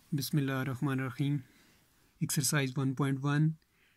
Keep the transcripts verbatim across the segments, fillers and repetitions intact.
बिस्मिल्लाहिर्रहमानिर्रहीम। Exercise one point one.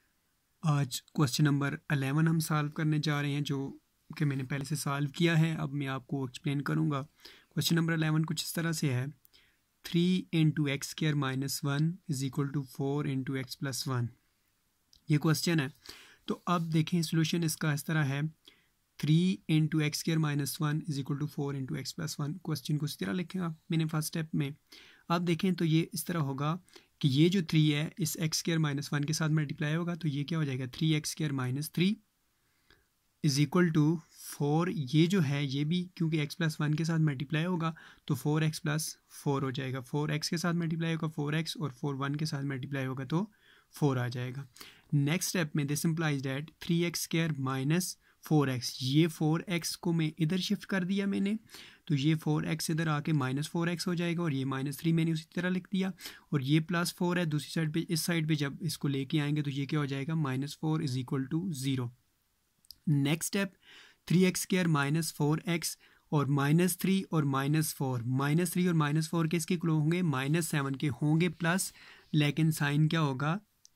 आज question number eleven हम सॉल्व करने जा रहे हैं, जो कि मैंने पहले से सॉल्व किया है। अब मैं आपको एक्सप्लेन करूंगा। क्वेश्चन नंबर अलेवन कुछ इस तरह से है, three into x square minus one is equal to four into x plus one. ये क्वेश्चन है। तो अब देखें सोल्यूशन इसका इस तरह है, three into x square minus one is equal to four into x plus one. Question को इस तरह लिखेगा मैंने फर्स्ट स्टेप में। अब देखें तो ये इस तरह होगा कि ये जो थ्री है इस एक्स स्क्र माइनस वन के साथ मल्टीप्लाई होगा, तो ये क्या हो जाएगा, three x square minus three is equal to four. ये जो है ये भी क्योंकि एक्स प्लस वन के साथ मल्टीप्लाई होगा तो फोर एक्स प्लस फोर हो जाएगा। फोर एक्स के साथ मल्टीप्लाई होगा फोर एक्स, और फोर वन के साथ मल्टीप्लाई होगा तो फोर आ जाएगा। नेक्स्ट स्टेप में this implies that three x square minus four x, ये फोर एक्स को मैं इधर शिफ्ट कर दिया मैंने, तो ये फोर एक्स इधर आके माइनस फोर एक्स हो जाएगा, और ये माइनस थ्री मैंने उसी तरह लिख दिया, और ये प्लस फोर है दूसरी साइड पे। इस साइड पे जब इसको लेके आएंगे तो ये क्या हो जाएगा, minus four is equal to zero. Next step, three x square minus four x और माइनस थ्री और माइनस फोर, माइनस थ्री और माइनस फोर किसके इक्वल होंगे, माइनस सेवन के होंगे प्लस, लेकिन साइन क्या होगा,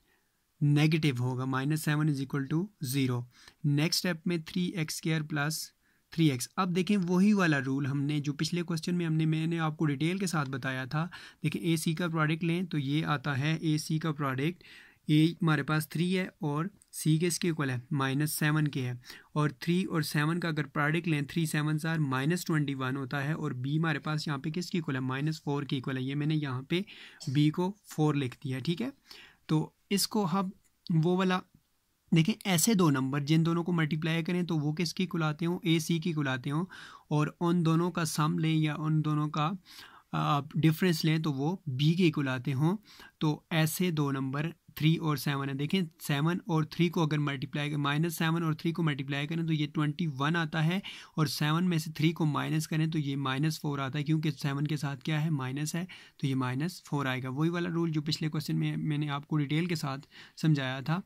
नेगेटिव होगा। Minus seven is equal to zero. Next step में three x square plus three x. अब देखें वही वाला रूल हमने जो पिछले क्वेश्चन में हमने मैंने आपको डिटेल के साथ बताया था। देखें ए सी का प्रोडक्ट लें तो ये आता है ए सी का प्रोडक्ट, ए हमारे पास थ्री है और सी के इसके इक्वल है माइनस सेवन के है, और थ्री और सेवन का अगर प्रोडक्ट लें, थ्री सेवन जार माइनस ट्वेंटी वन होता है, और बी हमारे पास यहाँ पे किसकी इक्वल है, माइनस फोर की इक्वल है। ये मैंने यहाँ पे बी को फोर लिख दिया, ठीक है। तो इसको हम वो वाला देखें, ऐसे दो नंबर जिन दोनों को मल्टीप्लाई करें तो वो किसकी कुलाते हों, ए सी की कुलाते हों, और उन दोनों का सम लें या उन दोनों का आप डिफरेंस लें तो वो बी के कुलाते हों। तो ऐसे दो नंबर थ्री और सेवन है। देखें सेवन और थ्री को अगर मल्टीप्लाई माइनस सेवन और थ्री को मल्टीप्लाई करें तो ये ट्वेंटी वन आता है, और सेवन में से थ्री को माइनस करें तो ये माइनस फोर आता है, क्योंकि सेवन के साथ क्या है, माइनस है, तो ये माइनस फोर आएगा। वही वाला रूल जो पिछले क्वेश्चन में मैंने आपको डिटेल के साथ समझाया था।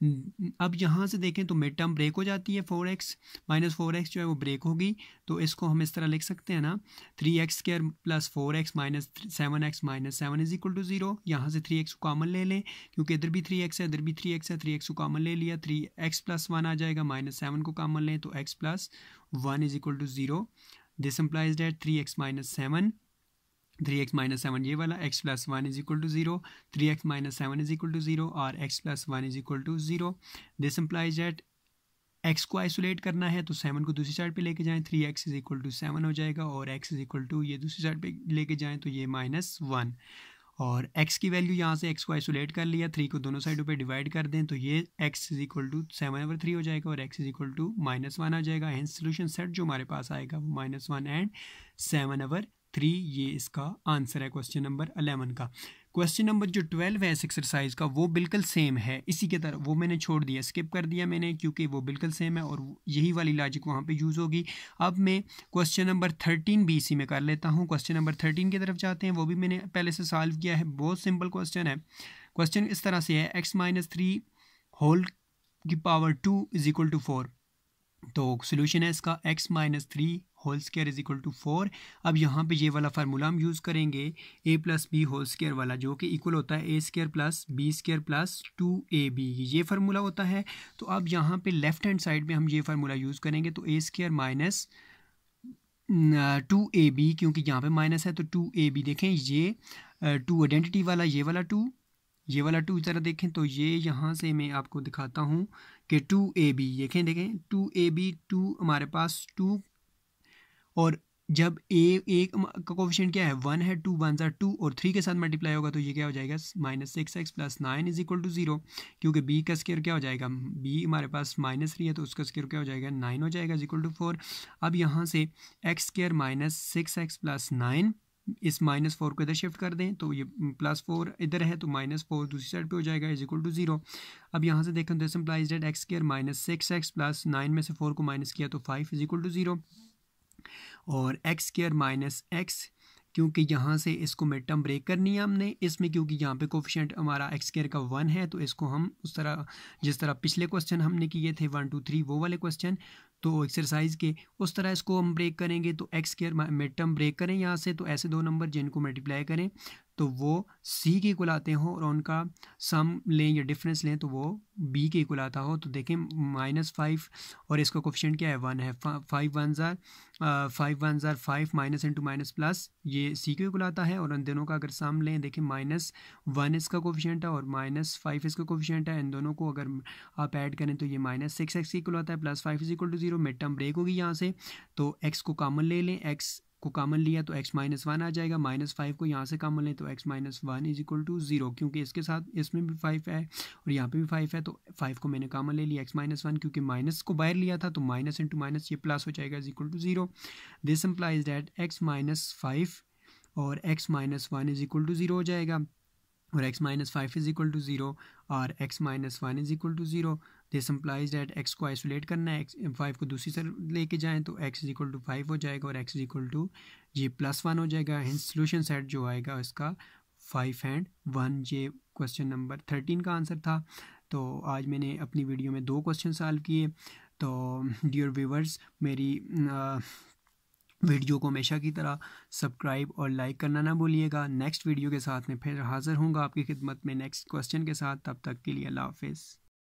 अब यहाँ से देखें तो मिड टर्म ब्रेक हो जाती है, four x minus four x जो है वो ब्रेक होगी, तो इसको हम इस तरह लिख सकते हैं ना, three x square plus four x minus seven x minus seven is equal to zero. यहाँ से थ्री एक्स को कॉमन ले लें, क्योंकि इधर भी थ्री एक्स है इधर भी थ्री एक्स है, थ्री एक्स को कॉमन ले लिया, थ्री एक्स प्लस वन आ जाएगा, माइनस सेवन को कॉमन लें तो x plus one is equal to zero. This implies that three x minus seven, three x minus seven ये वाला, x plus one is equal to zero, three x minus seven is equal to zero, और x plus one is equal to zero. This implies that x को isolate करना है तो seven को दूसरी side पे लेके जाएं, three x is equal to seven हो जाएगा, और एक्स इज इक्वल टू ये दूसरी साइड पे लेके जाएं तो ये माइनस वन, और x की वैल्यू यहाँ से x को आइसोलेट कर लिया, थ्री को दोनों साइडों पे डिवाइड कर दें तो ये x is equal to seven over three हो जाएगा, और x is equal to minus one आ जाएगा। हेंस सोल्यूशन सेट जो हमारे पास आएगा वो minus one and seven over three, ये इसका आंसर है क्वेश्चन नंबर अलेवन का। क्वेश्चन नंबर जो ट्वेल्व है इस एक्सरसाइज का वो बिल्कुल सेम है इसी के तरह, वो मैंने छोड़ दिया, स्किप कर दिया मैंने, क्योंकि वो बिल्कुल सेम है और यही वाली लॉजिक वहाँ पे यूज़ होगी। अब मैं question number thirteen B C में कर लेता हूँ। क्वेश्चन नंबर थर्टीन की तरफ जाते हैं, वो भी मैंने पहले से सॉल्व किया है, बहुत सिंपल क्वेश्चन है। क्वेश्चन इस तरह से है, एक्स माइनस थ्री होल की power two is equal to four. तो सोल्यूशन है इसका x minus three whole square is equal to four. अब यहाँ पे ये वाला फार्मूला हम यूज़ करेंगे, A plus B whole square वाला, जो कि इक्वल होता है A square plus B square plus two A B, ये फार्मूला होता है। तो अब यहाँ पे लेफ्ट हैंड साइड में हम ये फार्मूला यूज़ करेंगे, तो A square minus two A B, क्योंकि यहाँ पे माइनस है तो टू ए बी। देखें ये टू आइडेंटिटी वाला, ये वाला टू, ये वाला टू ज़रा देखें, तो ये यहाँ से मैं आपको दिखाता हूँ कि टू ए बी, देखें देखें टू ए बी, टू हमारे पास टू, और जब ए एक का कोफिशिएंट क्या है, वन है, टू वन ज़ा टू, और थ्री के साथ मल्टीप्लाई होगा तो ये क्या हो जाएगा, minus six x plus nine is equal to zero, क्योंकि बी का स्क्वायर क्या हो जाएगा, बी हमारे पास माइनस थ्री है तो उसका स्क्वायर क्या हो जाएगा, नाइन हो जाएगा इज इक्वल टू फोर। अब यहाँ से x square minus six x plus nine, इस माइनस फोर को इधर शिफ्ट कर दें तो ये प्लस फोर इधर है तो माइनस फोर दूसरी साइड पे हो जाएगा इज इक्वल टू जीरो। अब यहाँ से देखें तो simplifies that x square minus six x plus nine में से फोर को माइनस किया तो five is equal to zero, और एक्स स्क्वायर माइनस एक्स, क्योंकि यहाँ से इसको मिड टर्म ब्रेक करनी है हमने इसमें, क्योंकि यहाँ पे कोफिशिएंट हमारा एक्स स्क्वायर का वन है, तो इसको हम उस तरह जिस तरह पिछले क्वेश्चन हमने किए थे वन टू थ्री वो वाले क्वेश्चन, तो एक्सरसाइज के उस तरह इसको हम ब्रेक करेंगे। तो x square mid term break करें यहाँ से, तो ऐसे दो नंबर जिनको मल्टीप्लाई करें तो वो सी के इक्वल आते हो और उनका सम लें या डिफरेंस लें तो वो बी के इक्वल आता हो। तो देखें माइनस फाइव और इसका कोफिशिएंट क्या है, वन है। फाइव वन ज़ार फाइव वन ज़ार five minus into minus plus ये सी के इक्वल आता है। और उन दोनों का अगर सम लें, देखें माइनस वन इसका कोफिशिएंट है और माइनस फाइव इसका कोफिशिएंट है। इन दोनों को अगर आप ऐड करें तो ये माइनस सिक्स एक्स इक्वल आता है, plus five is equal to zero. Mid term break होगी यहाँ से, तो एक्स को कॉमन ले लें, एक्स को कॉमन लिया तो x माइनस वन आ जाएगा। माइनस फाइव को यहाँ से कॉमन लें तो x minus one is equal to zero, क्योंकि इसके साथ इसमें भी फाइव है और यहाँ पे भी फाइव है, तो फाइव को मैंने कॉमन ले लिया, x माइनस वन, क्योंकि माइनस को बाहर लिया था तो माइनस इंटू माइनस ये प्लस हो जाएगा is equal to zero. This implies that x minus five और x minus one is equal to zero हो जाएगा और x minus five is equal to zero और x minus one is equal to zero. This implies that x को isolate करना है, x five को दूसरी तरफ लेके जाएं तो x is equal to five हो जाएगा और x इज इक्वल टू ये प्लस वन हो जाएगा। हिंस सोल्यूशन सेट जो आएगा इसका फाइव एंड वन। ये क्वेश्चन नंबर थर्टीन का आंसर था। तो आज मैंने अपनी वीडियो में दो क्वेश्चन सॉल्व किए। तो डियर व्यूवर्स, मेरी आ, वीडियो को हमेशा की तरह सब्सक्राइब और लाइक करना ना भूलिएगा। नेक्स्ट वीडियो के साथ में फिर हाज़िर होऊंगा आपकी खिदमत में नेक्स्ट क्वेश्चन के साथ। तब तक के लिए अल्लाह हाफिज़।